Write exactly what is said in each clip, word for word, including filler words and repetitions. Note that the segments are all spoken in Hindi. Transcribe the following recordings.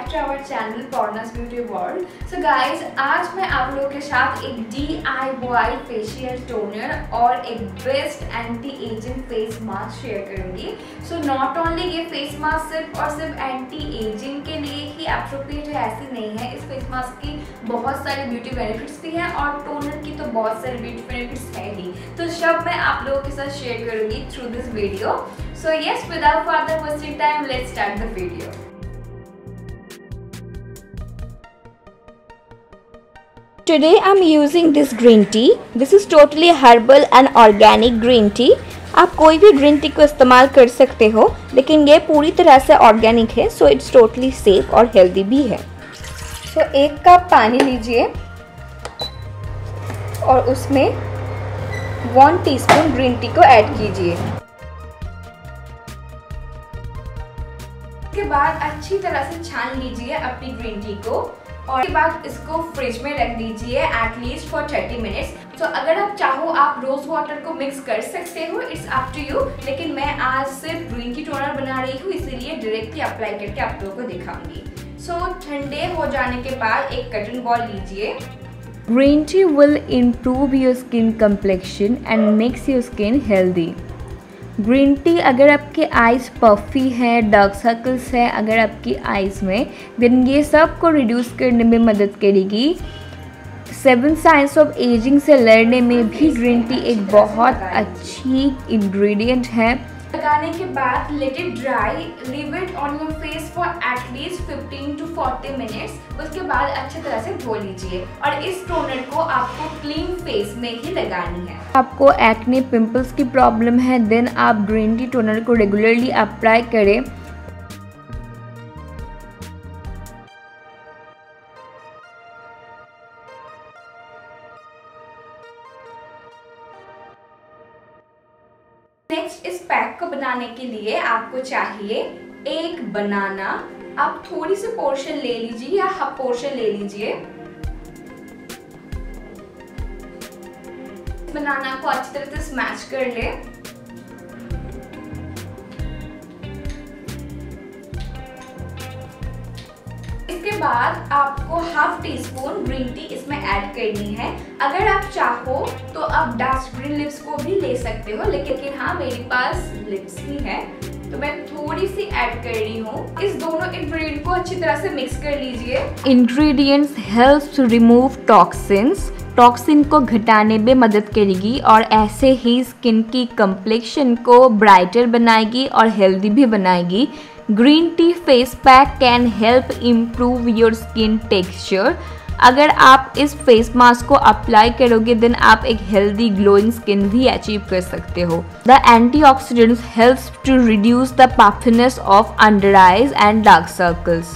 टू आवर चैनल पॉर्नास ब्यूटी वर्ल्ड। सो गाइज, आज मैं आप लोगों के साथ एक D I Y facial toner और एक best anti aging face mask share करूंगी। सो नॉट ओनली ये फेस मास्क सिर्फ और सिर्फ एंटी एजिंग के लिए ही एप्रोप्रिएट है, ऐसी नहीं है। इस फेस मास्क की बहुत सारे ब्यूटी बेनिफिट्स भी हैं और टोनर की तो बहुत सारे ब्यूटी बेनिफिट्स हैं ही। तो सब मैं आप लोगों के साथ शेयर करूंगी through this video. So yes, without further wasting time, let's start the video. Today I'm using this green tea. This is totally herbal and organic green tea. आप कोई भी ग्रीन टी को इस्तेमाल कर सकते हो, लेकिन ये पूरी तरह से ऑर्गेनिक है, सो इट्स टोटली सेफ और हेल्दी भी है। सो so, एक कप पानी लीजिए और उसमें वन टीस्पून ग्रीन टी को ऐड कीजिए। उसके बाद अच्छी तरह से छान लीजिए अपनी ग्रीन टी को और उसके बाद इसको फ्रिज में रख दीजिए एटलीस्ट फॉर थर्टी मिनट्स। तो अगर आप चाहो आप रोज वाटर को मिक्स कर सकते हो, इट्स अप टू यू, लेकिन मैं आज सिर्फ ग्रीन टी टोनर बना रही हूँ, इसीलिए डायरेक्टली अप्लाई करके आप लोगों को दिखाऊंगी। सो so, ठंडे हो जाने के बाद एक कॉटन बॉल लीजिए। Green tea will improve your skin complexion and makes your skin healthy. Green tea अगर आपके आइज़ पफी है, डार्क सर्कल्स है अगर आपकी आइज़ में, देन ये सब को रिड्यूस करने में मदद करेगी। सेवन साइंस ऑफ एजिंग से लड़ने में भी ग्रीन टी एक बहुत अच्छी इंग्रेडिएंट है। लगाने के बाद let it dry, leave it on your face for at least fifteen to forty minutes. उसके बाद अच्छी तरह से धो लीजिए और इस टोनर को आपको क्लीन फेस में ही लगानी है। आपको एक्ने पिंपल्स की प्रॉब्लम है, देन आप ग्रीन टी टोनर को रेगुलरली अप्लाई करें। नेक्स्ट, इस पैक को बनाने के लिए आपको चाहिए एक बनाना। आप थोड़ी सी पोर्शन ले लीजिए या हाफ पोर्शन ले लीजिए। बनाना को अच्छी तरह से स्मैश कर ले। इसके बाद आपको half teaspoon green tea इसमें ऐड करनी है। अगर आप चाहो तो आप डार्क ग्रीन लिप्स को भी ले सकते हो, लेकिन हाँ मेरे पास लिप्स ही है तो मैं थोड़ी सी ऐड कर रही हूँ। इस दोनों इंग्रेडिएंट को अच्छी तरह से मिक्स कर लीजिए। Ingredients helps to remove toxins, toxin को घटाने में मदद करेगी और ऐसे ही स्किन की कम्प्लेक्शन को ब्राइटर बनाएगी और हेल्दी भी बनाएगी। Green tea face pack can help improve your skin texture. अगर आप इस फेस मास्क को अप्लाई करोगे देन आप एक हेल्दी ग्लोइंग स्किन भी अचीव कर सकते हो। The antioxidants helps to reduce the puffiness of under eyes and dark circles.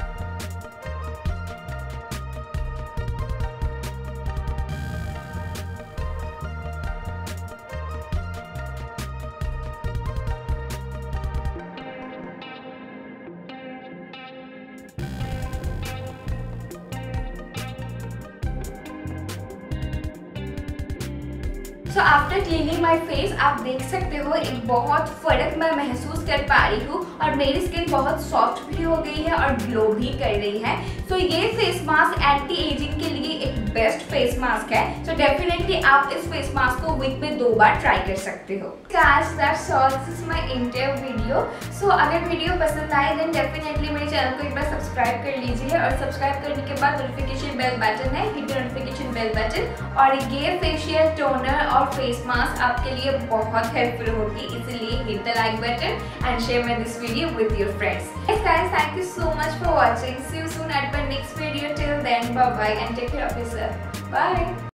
So after cleaning my face आप देख सकते हो एक बहुत फर्क मैं महसूस कर पा रही हूँ और मेरी स्किन बहुत सॉफ्ट भी हो गई है और ग्लो भी कर रही है। सो so, ये फेस मास्क एंटी एजिंग के लिए एक बेस्ट फेस मास्क है। सो so, डेफिनेटली आप इस फेस मास्क को वीक में दो बार ट्राई कर सकते हो। Guys, that's all. This is my entire video. So, अगर वीडियो पसंद आए देन डेफिनेटली मेरे चैनल को एक बार सब्सक्राइब कर लीजिए और सब्सक्राइब करने के बाद नोटिफिकेशन बेल बटन है, hit the notification bell button. और ये फेशियल टोनर और फेस मास्क आपके लिए बहुत हेल्पफुल होगी, इसलिए hit the like button and share my this video with your friends. Guys, thank you so much for watching. See you soon at my next video. Till then, bye bye and take care of yourself. Bye.